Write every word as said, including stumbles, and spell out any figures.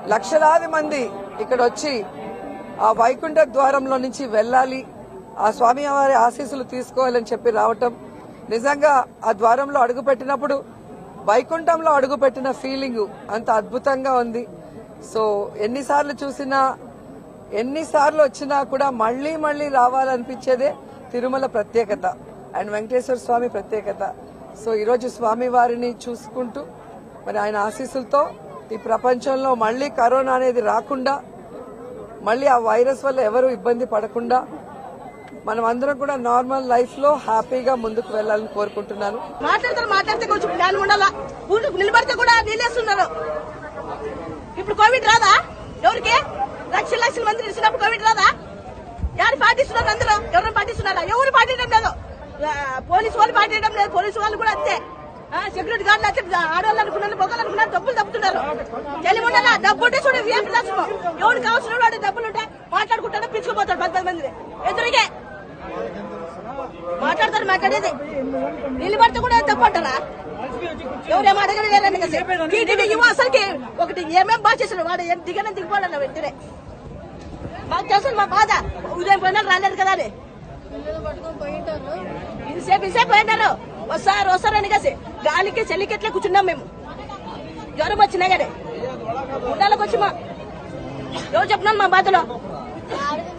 లక్షలాది మంది ఇక్కడ వచ్చి ఆ వైకుంఠ ద్వారంలో నుంచి వెళ్ళాలి, ఆ స్వామివారి ఆశీస్సులు తీసుకోవాలని చెప్పి రావటం నిజంగా ఆ ద్వారంలో అడుగుపెట్టినప్పుడు వైకుంఠంలో అడుగుపెట్టిన ఫీలింగ్ అంత అద్భుతంగా ఉంది. సో ఎన్నిసార్లు చూసినా ఎన్నిసార్లు వచ్చినా కూడా మళ్లీ మళ్లీ రావాలనిపించేదే తిరుమల ప్రత్యేకత అండ్ వెంకటేశ్వర స్వామి ప్రత్యేకత. సో ఈరోజు స్వామి వారిని చూసుకుంటూ మరి ఆయన ఆశీస్సులతో ఈ ప్రపంచంలో మళ్లీ కరోనా అనేది రాకుండా, మళ్లీ ఆ వైరస్ వల్ల ఎవరు ఇబ్బంది పడకుండా మనం అందరం కూడా నార్మల్ లైఫ్ లో హ్యాపీగా ముందుకు వెళ్లాలని కోరుకుంటున్నాను. మాట్లాడతారు మాట్లాడితే కొంచెం జ్ఞానం ఉండాలా, నిలబడితే కూడా నీళ్ళేస్తున్నారు. ఇప్పుడు కోవిడ్ రాదా? ఎవరికి లక్షల లక్షల మంది నిలిచినప్పుడు కోవిడ్ రాదా? ఎవరు పాటిస్తున్నారు? అందరూ ఎవరు పాటిస్తున్నారా? ఎవరు పాటించడం లేదు. పోలీసు వాళ్ళు పాటించడం లేదు. పోలీసు వాళ్ళు కూడా అంతే. సెక్యూరిటీ గార్డులు అంతే. ఆడవాళ్ళు అనుకున్నారు, మొగలు అనుకున్నారు, డబ్బులు తప్పుతున్నారు. తెలివి ఉండాలా? డబ్బు ఉంటే చూడండి, ఎవరు కావాల్సిన వాడు డబ్బులు ఉంటే మాట్లాడుకుంటాడో పిచ్చుకుపోతాడు. పది పది మంది ఎదురుగే మాట్లాడతారు. మాట్లాడేది నిలబడితే కూడా తప్పు అంటారా? ఎవరేమో అడగలేరని అసలుకి ఒకటి ఏమేమి బాగా చేశాడు వాడు. దిగనే దిగిపోవాలి వెంటనే మాకు చేస్తాను. మా బాధ ఉదయం పోయినా రాలేదు కదా అని ఇంతసేపు ఇంతసేపు పోయినారు. వస్తారు వస్తారని కాసి గాలికి చెల్లికెట్లే కూర్చున్నాం మేము. జ్వరం వచ్చినా కానీ ఉండాలకు వచ్చి మా ఎవరు చెప్తున్నాను మా బాధలో.